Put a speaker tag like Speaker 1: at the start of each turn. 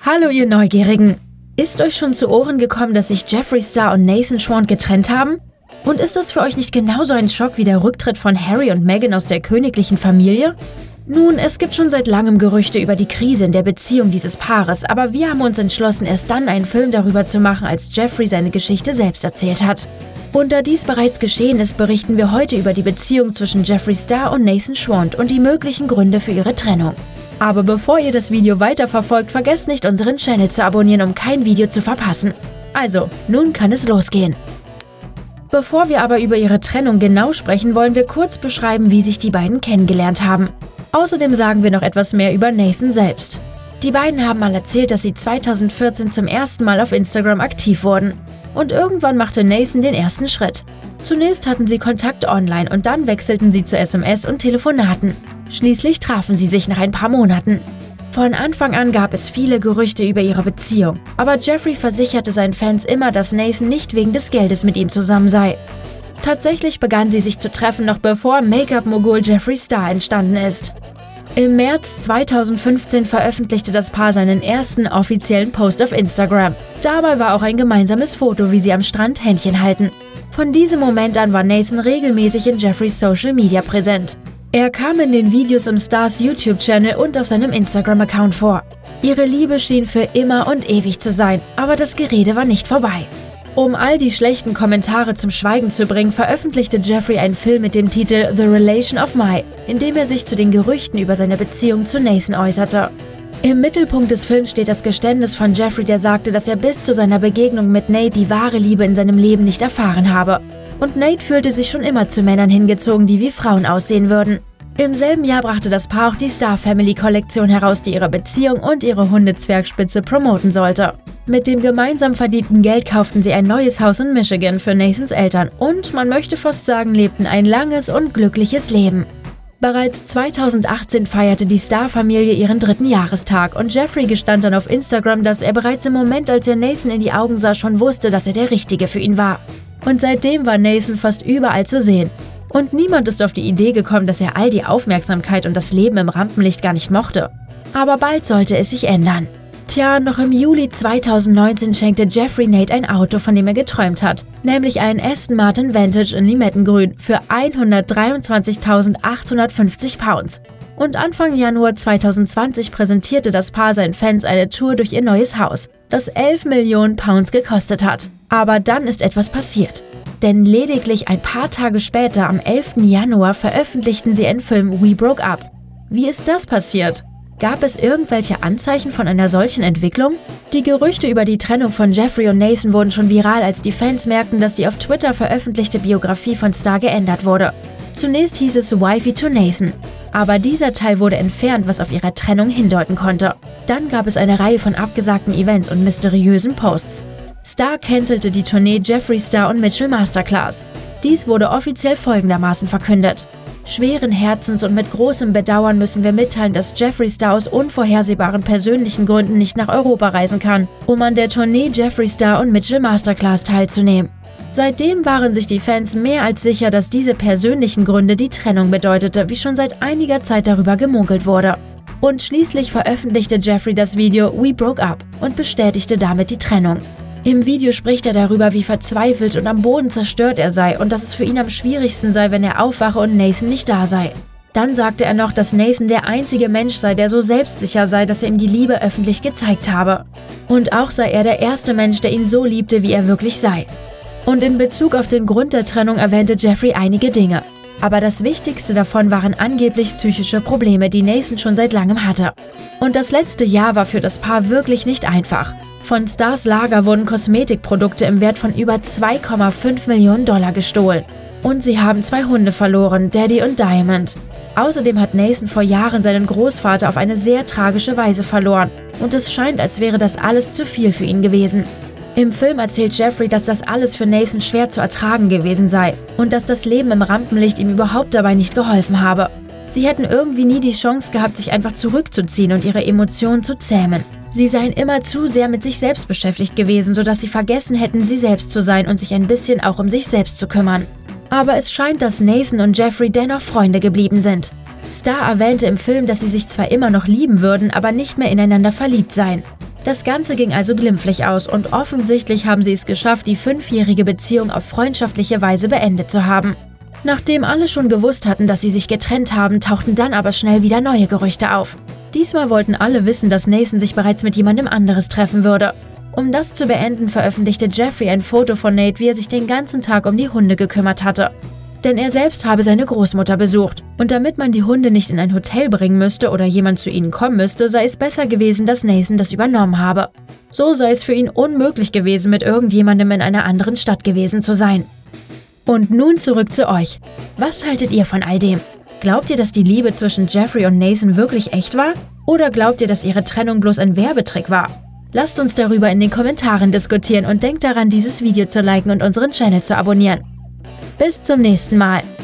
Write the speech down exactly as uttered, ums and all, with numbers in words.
Speaker 1: Hallo ihr Neugierigen! Ist euch schon zu Ohren gekommen, dass sich Jeffree Star und Nathan Schwandt getrennt haben? Und ist das für euch nicht genauso ein Schock wie der Rücktritt von Harry und Meghan aus der königlichen Familie? Nun, es gibt schon seit langem Gerüchte über die Krise in der Beziehung dieses Paares, aber wir haben uns entschlossen, erst dann einen Film darüber zu machen, als Jeffree seine Geschichte selbst erzählt hat. Und da dies bereits geschehen ist, berichten wir heute über die Beziehung zwischen Jeffree Star und Nathan Schwandt und die möglichen Gründe für ihre Trennung. Aber bevor ihr das Video weiterverfolgt, vergesst nicht, unseren Channel zu abonnieren, um kein Video zu verpassen. Also, nun kann es losgehen. Bevor wir aber über ihre Trennung genau sprechen, wollen wir kurz beschreiben, wie sich die beiden kennengelernt haben. Außerdem sagen wir noch etwas mehr über Nathan selbst. Die beiden haben mal erzählt, dass sie zweitausendvierzehn zum ersten Mal auf Instagram aktiv wurden. Und irgendwann machte Nathan den ersten Schritt. Zunächst hatten sie Kontakt online und dann wechselten sie zu S M S und Telefonaten. Schließlich trafen sie sich nach ein paar Monaten. Von Anfang an gab es viele Gerüchte über ihre Beziehung, aber Jeffree versicherte seinen Fans immer, dass Nathan nicht wegen des Geldes mit ihm zusammen sei. Tatsächlich begannen sie sich zu treffen, noch bevor Make-up-Mogul Jeffree Star entstanden ist. Im März zweitausendfünfzehn veröffentlichte das Paar seinen ersten offiziellen Post auf Instagram. Dabei war auch ein gemeinsames Foto, wie sie am Strand Händchen halten. Von diesem Moment an war Nathan regelmäßig in Jeffrees Social Media präsent. Er kam in den Videos im Stars YouTube-Channel und auf seinem Instagram-Account vor. Ihre Liebe schien für immer und ewig zu sein, aber das Gerede war nicht vorbei. Um all die schlechten Kommentare zum Schweigen zu bringen, veröffentlichte Jeffree einen Film mit dem Titel The Relation of My, in dem er sich zu den Gerüchten über seine Beziehung zu Nathan äußerte. Im Mittelpunkt des Films steht das Geständnis von Jeffree, der sagte, dass er bis zu seiner Begegnung mit Nate die wahre Liebe in seinem Leben nicht erfahren habe. Und Nate fühlte sich schon immer zu Männern hingezogen, die wie Frauen aussehen würden. Im selben Jahr brachte das Paar auch die Star Family Kollektion heraus, die ihre Beziehung und ihre Hundezwergspitze promoten sollte. Mit dem gemeinsam verdienten Geld kauften sie ein neues Haus in Michigan für Nathans Eltern und, man möchte fast sagen, lebten ein langes und glückliches Leben. Bereits zweitausendachtzehn feierte die Star-Familie ihren dritten Jahrestag und Jeffree gestand dann auf Instagram, dass er bereits im Moment, als er Nathan in die Augen sah, schon wusste, dass er der Richtige für ihn war. Und seitdem war Nathan fast überall zu sehen. Und niemand ist auf die Idee gekommen, dass er all die Aufmerksamkeit und das Leben im Rampenlicht gar nicht mochte. Aber bald sollte es sich ändern. Tja, noch im Juli zweitausendneunzehn schenkte Jeffree Nate ein Auto, von dem er geträumt hat, nämlich einen Aston Martin Vantage in Limettengrün für hundertdreiundzwanzigtausendachthundertfünfzig Pounds. Und Anfang Januar zweitausendzwanzig präsentierte das Paar seinen Fans eine Tour durch ihr neues Haus, das elf Millionen Pounds gekostet hat. Aber dann ist etwas passiert. Denn lediglich ein paar Tage später, am elften Januar, veröffentlichten sie einen Film We Broke Up. Wie ist das passiert? Gab es irgendwelche Anzeichen von einer solchen Entwicklung? Die Gerüchte über die Trennung von Jeffree und Nathan wurden schon viral, als die Fans merkten, dass die auf Twitter veröffentlichte Biografie von Star geändert wurde. Zunächst hieß es Wifey to Nathan, aber dieser Teil wurde entfernt, was auf ihre Trennung hindeuten konnte. Dann gab es eine Reihe von abgesagten Events und mysteriösen Posts. Star cancelte die Tournee Jeffree Star und Mitchell Masterclass. Dies wurde offiziell folgendermaßen verkündet. Schweren Herzens und mit großem Bedauern müssen wir mitteilen, dass Jeffree Star aus unvorhersehbaren persönlichen Gründen nicht nach Europa reisen kann, um an der Tournee Jeffree Star und Mitchell Masterclass teilzunehmen. Seitdem waren sich die Fans mehr als sicher, dass diese persönlichen Gründe die Trennung bedeutete, wie schon seit einiger Zeit darüber gemunkelt wurde. Und schließlich veröffentlichte Jeffree das Video We Broke Up und bestätigte damit die Trennung. Im Video spricht er darüber, wie verzweifelt und am Boden zerstört er sei und dass es für ihn am schwierigsten sei, wenn er aufwache und Nathan nicht da sei. Dann sagte er noch, dass Nathan der einzige Mensch sei, der so selbstsicher sei, dass er ihm die Liebe öffentlich gezeigt habe. Und auch sei er der erste Mensch, der ihn so liebte, wie er wirklich sei. Und in Bezug auf den Grund der Trennung erwähnte Jeffree einige Dinge. Aber das Wichtigste davon waren angeblich psychische Probleme, die Nathan schon seit langem hatte. Und das letzte Jahr war für das Paar wirklich nicht einfach. Von Stars Lager wurden Kosmetikprodukte im Wert von über zwei Komma fünf Millionen Dollar gestohlen. Und sie haben zwei Hunde verloren, Daddy und Diamond. Außerdem hat Nathan vor Jahren seinen Großvater auf eine sehr tragische Weise verloren. Und es scheint, als wäre das alles zu viel für ihn gewesen. Im Film erzählt Jeffree, dass das alles für Nathan schwer zu ertragen gewesen sei und dass das Leben im Rampenlicht ihm überhaupt dabei nicht geholfen habe. Sie hätten irgendwie nie die Chance gehabt, sich einfach zurückzuziehen und ihre Emotionen zu zähmen. Sie seien immer zu sehr mit sich selbst beschäftigt gewesen, sodass sie vergessen hätten, sie selbst zu sein und sich ein bisschen auch um sich selbst zu kümmern. Aber es scheint, dass Nathan und Jeffree dennoch Freunde geblieben sind. Star erwähnte im Film, dass sie sich zwar immer noch lieben würden, aber nicht mehr ineinander verliebt seien. Das Ganze ging also glimpflich aus und offensichtlich haben sie es geschafft, die fünfjährige Beziehung auf freundschaftliche Weise beendet zu haben. Nachdem alle schon gewusst hatten, dass sie sich getrennt haben, tauchten dann aber schnell wieder neue Gerüchte auf. Diesmal wollten alle wissen, dass Nathan sich bereits mit jemandem anderes treffen würde. Um das zu beenden, veröffentlichte Jeffrey ein Foto von Nate, wie er sich den ganzen Tag um die Hunde gekümmert hatte. Denn er selbst habe seine Großmutter besucht. Und damit man die Hunde nicht in ein Hotel bringen müsste oder jemand zu ihnen kommen müsste, sei es besser gewesen, dass Nathan das übernommen habe. So sei es für ihn unmöglich gewesen, mit irgendjemandem in einer anderen Stadt gewesen zu sein. Und nun zurück zu euch. Was haltet ihr von all dem? Glaubt ihr, dass die Liebe zwischen Jeffrey und Nathan wirklich echt war? Oder glaubt ihr, dass ihre Trennung bloß ein Werbetrick war? Lasst uns darüber in den Kommentaren diskutieren und denkt daran, dieses Video zu liken und unseren Channel zu abonnieren. Bis zum nächsten Mal.